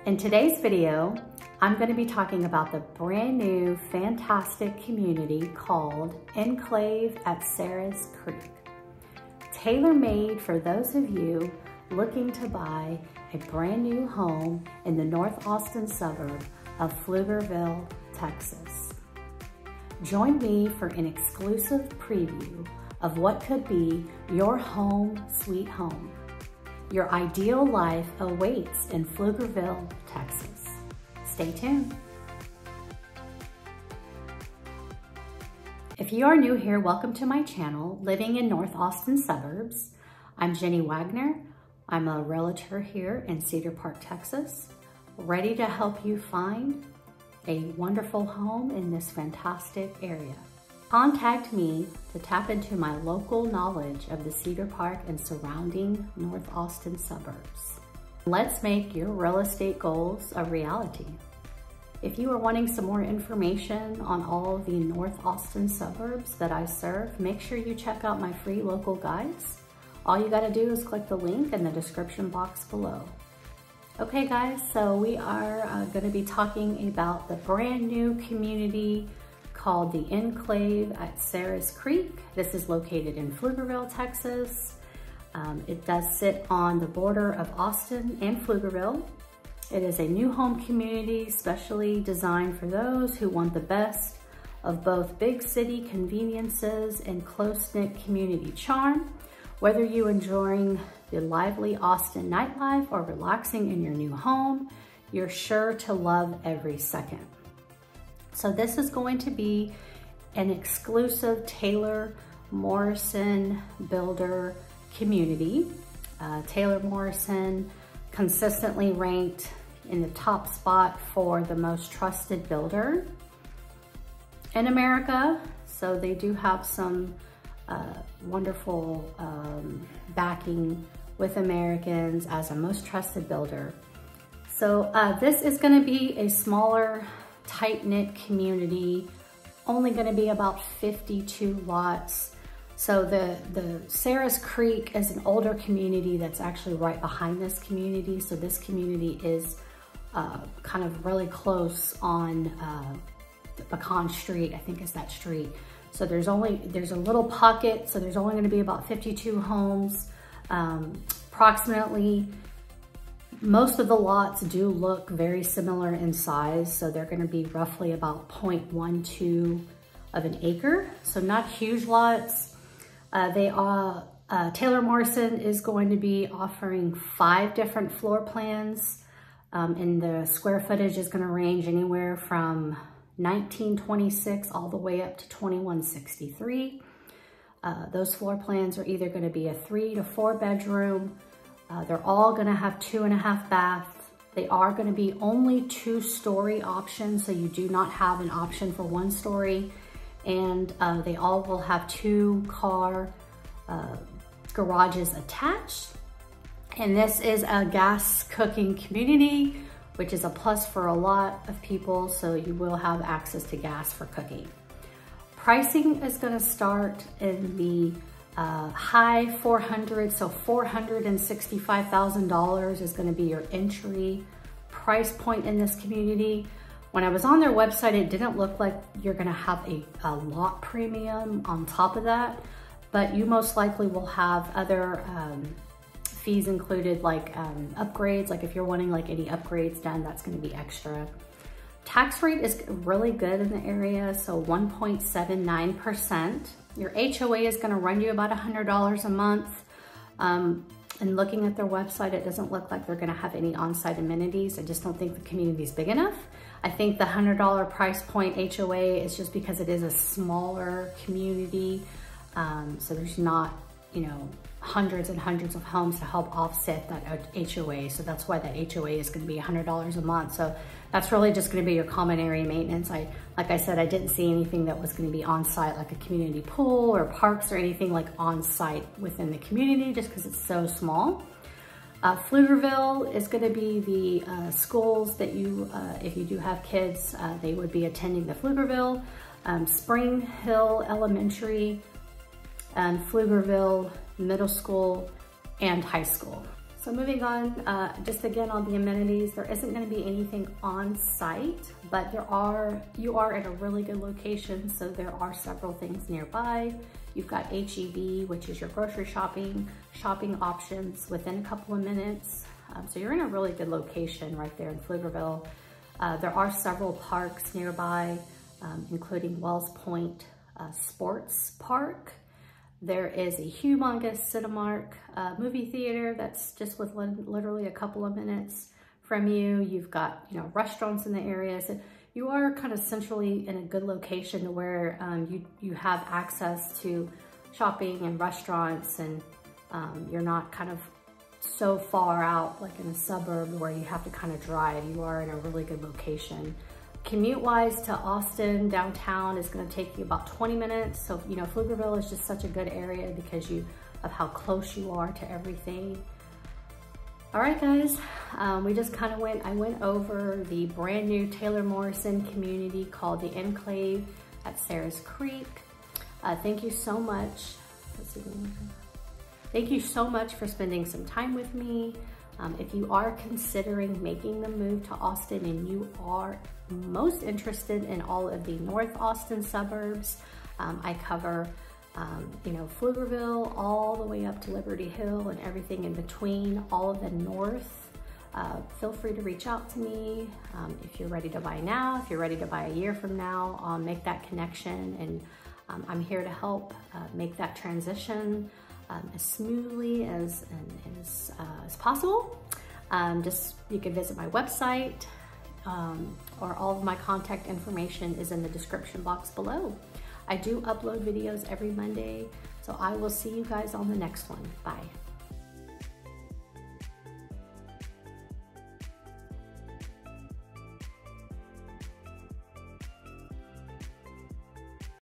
In today's video, I'm going to be talking about the brand new fantastic community called Enclave at Sarah's Creek. Tailor-made for those of you looking to buy a brand new home in the North Austin suburb of Pflugerville, Texas. Join me for an exclusive preview of what could be your home sweet home. Your ideal life awaits in Pflugerville, Texas. Stay tuned. If you are new here, welcome to my channel, Living in North Austin Suburbs. I'm Jenny Wagner. I'm a realtor here in Cedar Park, Texas, ready to help you find a wonderful home in this fantastic area. Contact me to tap into my local knowledge of the Cedar Park and surrounding North Austin suburbs. Let's make your real estate goals a reality. If you are wanting some more information on all of the North Austin suburbs that I serve, make sure you check out my free local guides. All you gotta do is click the link in the description box below. Okay guys, so we are gonna be talking about the brand new community called the Enclave at Sarah's Creek. This is located in Pflugerville, Texas. It does sit on the border of Austin and Pflugerville. It is a new home community specially designed for those who want the best of both big city conveniences and close-knit community charm. Whether you're enjoying the lively Austin nightlife or relaxing in your new home, you're sure to love every second. So this is going to be an exclusive Taylor Morrison builder community. Taylor Morrison consistently ranked in the top spot for the most trusted builder in America. So they do have some wonderful backing with Americans as a most trusted builder. So this is going to be a smaller, tight-knit community, only going to be about 52 lots. So the Sarah's Creek is an older community that's actually right behind this community. So this community is kind of really close on Pecan Street, I think is that street. So there's a little pocket, so there's only going to be about 52 homes. Approximately, most of the lots do look very similar in size, so they're going to be roughly about 0.12 of an acre, so not huge lots. Taylor Morrison is going to be offering 5 different floor plans, and the square footage is going to range anywhere from 1926 all the way up to 2163. Those floor plans are either going to be a 3 to 4 bedroom. They're all gonna have 2.5 baths. They are gonna be only 2-story options, so you do not have an option for 1 story. And they all will have 2-car garages attached. And this is a gas cooking community, which is a plus for a lot of people, so you will have access to gas for cooking. Pricing is gonna start in the high 400s, so $465,000 is going to be your entry price point in this community. When I was on their website, it didn't look like you're going to have a lot premium on top of that, but you most likely will have other fees included, like upgrades. Like if you're wanting like any upgrades done, that's going to be extra. Tax rate is really good in the area, so 1.79%. Your HOA is going to run you about $100 a month. And looking at their website, it doesn't look like they're going to have any on-site amenities. I just don't think the community is big enough. I think the $100 price point HOA is just because it is a smaller community. So there's not, you know, hundreds and hundreds of homes to help offset that HOA. So that's why that HOA is going to be $100 a month. So that's really just going to be your common area maintenance. Like I said, I didn't see anything that was going to be on site, like a community pool or parks or anything like on site within the community, just because it's so small. Pflugerville is going to be the schools that you, if you do have kids, they would be attending the Pflugerville, Spring Hill Elementary, and Pflugerville Middle School and High School. So So moving on, just again on the amenities, there isn't going to be anything on site, but you are at a really good location, so there are several things nearby. You've got HEB, which is your grocery shopping options within a couple of minutes. So you're in a really good location right there in Pflugerville. There are several parks nearby, including Wells Point Sports Park. There is a humongous Cinemark movie theater that's just within literally a couple of minutes from you. You've got, you know, restaurants in the area. So you are kind of centrally in a good location to where you have access to shopping and restaurants, and you're not kind of so far out like in a suburb where you have to kind of drive. You are in a really good location. Commute-wise to Austin downtown is going to take you about 20 minutes. So, you know, Pflugerville is just such a good area because of how close you are to everything. All right, guys, I went over the brand new Taylor Morrison community called the Enclave at Sarah's Creek. Thank you so much. Thank you so much for spending some time with me. If you are considering making the move to Austin and you are most interested in all of the North Austin suburbs, I cover, you know, Pflugerville all the way up to Liberty Hill and everything in between, all of the north. Feel free to reach out to me if you're ready to buy now, if you're ready to buy a year from now. I'll make that connection, and I'm here to help make that transition as smoothly as possible. You can visit my website, or all of my contact information is in the description box below. I do upload videos every Monday, so I will see you guys on the next one. Bye.